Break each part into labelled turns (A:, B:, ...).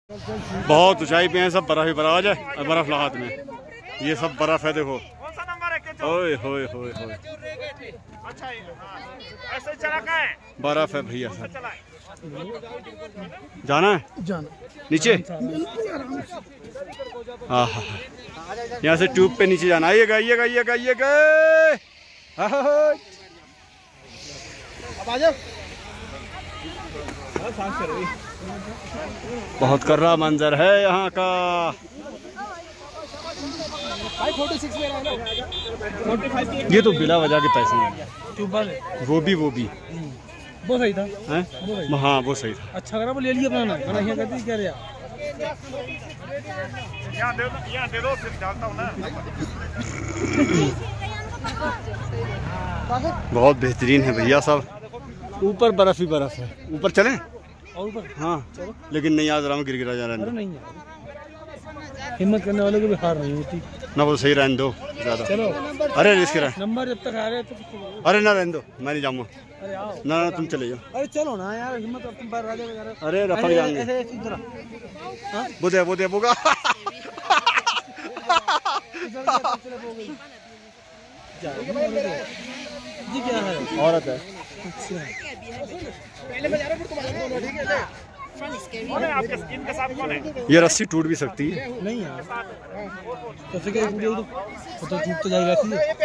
A: बहुत ऊंचाई पे है, सब बर्फ ही बर्फ। आ जाए और बर्फ लगा हाथ में, ये सब बर्फ है। देखो ओए होए होए होए, बर्फ है भैया सब। जाना है नीचे, हाँ हाँ, यहाँ से ट्यूब पे नीचे जाना। आइएगा आइएगा आइएगा आइएगा। बहुत कर्रा मंजर है यहाँ का। ये तो बिला वजह के पैसे हैं। वो भी वो सही था। हाँ वो सही था।
B: अच्छा करा वो ले लिया अपना। यहाँ कहती क्या रहा,
C: यहाँ दे दो, फिर डालता हूँ ना।
A: बहुत बेहतरीन है भैया सब। ऊपर बर्फ ही बर्फ है। ऊपर चलें?
B: और ऊपर
A: हाँ लेकिन नहीं, आज राम गिर गिरा जा रहा है।
B: नहीं हिम्मत करने वालों को भी हार नहीं होती
A: ना, वो सही रहने दो ज्यादा।
B: चलो
A: अरे रिस्क रहा,
B: नंबर जब तक आ रहे तो।
A: अरे ना रहने दो, मैं नहीं जाऊँगा।
B: अरे आओ
A: ना ना तुम चले जाओ।
B: अरे चलो ना यार, हिम्मत तुम बाहर आ जाओ।
A: अरे रफक जाएंगे। बुदे बोगा।
B: जी क्या है,
A: औरत है। ये रस्सी टूट भी सकती है।
B: नहीं यार, तो टूट तो जाएगा।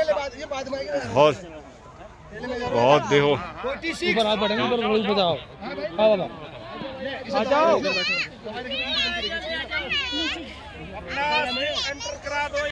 A: बहुत देखो,
B: ऊपर आप बढ़ेंगे, ऊपर बताओ। हाँ बाबा आ जाओ।